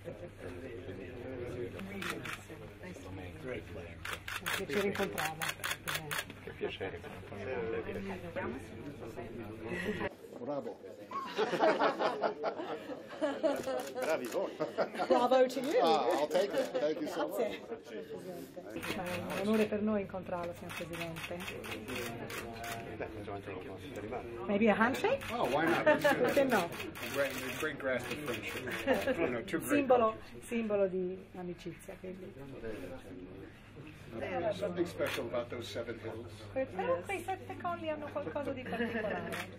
Un piacere incontrarla. Che piacere. Bravo. Bravi voi. Bravo to you. I'll take it. Thank you so much. Grazie. Ma è un onore per noi incontrarla, signor Presidente. Maybe a handshake? Oh, why not? Perché no? Great grasp of friendship. You know, two great. Simbolo di amicizia, quindi. Something special about those 7 hills. Però quei 7 colli hanno qualcosa di particolare.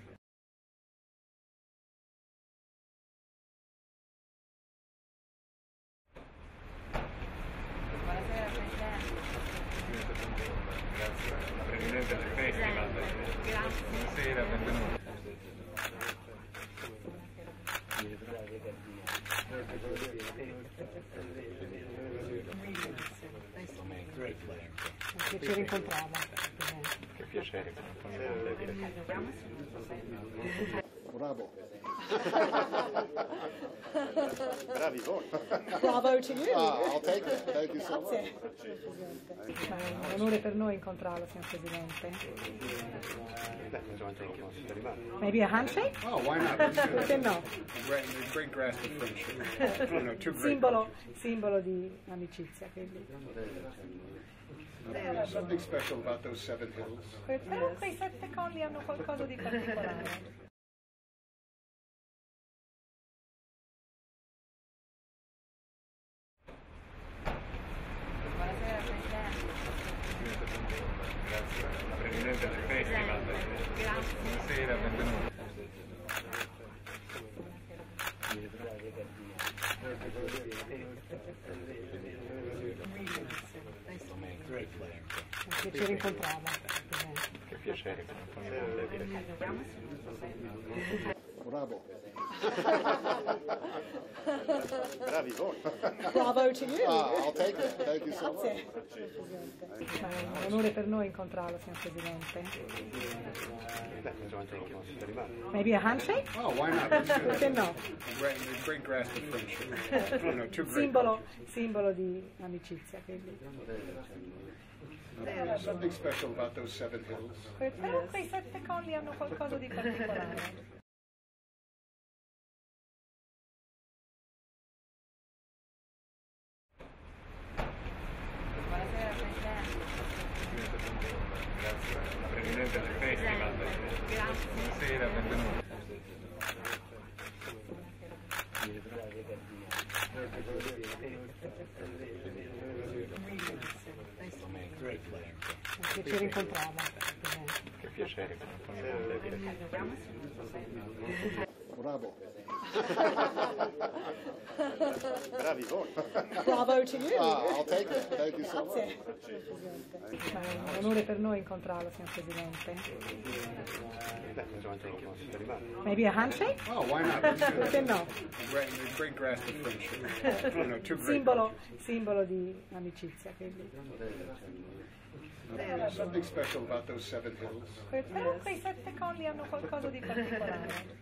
Grazie alla Presidente del Festival. Grazie. Buonasera, benvenuti. Un piacere incontrarla. Che piacere. Bravo. Bravi voi. Bravo to you. I'll take it. Thank you so much. Grazie. Ma è un onore per noi incontrarla, signor Presidente. Maybe a handshake? Oh, why not? Perché no? Great grasp of friendship. You know, two great. Simbolo di amicizia, quindi. Something special about those 7 hills. Però quei 7 colli hanno qualcosa di particolare. Grazie alla Presidente del Festival. Grazie. Buonasera, benvenuti. Un piacere incontrarla. Che piacere. Bravo. Bravi voi. Bravo to you. I'll take it. Thank you so much. Grazie. Ma è un onore per noi incontrarla, signor Presidente. Maybe a handshake? Oh, why not? Perché no? Great grasp of friendship. You know, two great. Simbolo di amicizia, quindi. Something special about those 7 hills. Però quei 7 colli hanno qualcosa di particolare. Grazie alla Presidente del Festival. Grazie. Buonasera, benvenuti. Un piacere incontrarla. Che piacere. Bravo. Bravi voi. Bravo to you. I'll take it. Thank you so much. Grazie. Ma è un onore per noi incontrarla, signor Presidente. Maybe a handshake? Oh, why not? Perché no? Great grasp of friendship. You know, two great. Simbolo di amicizia, quindi. Something special about those 7 hills. Però quei 7 colli hanno qualcosa di particolare.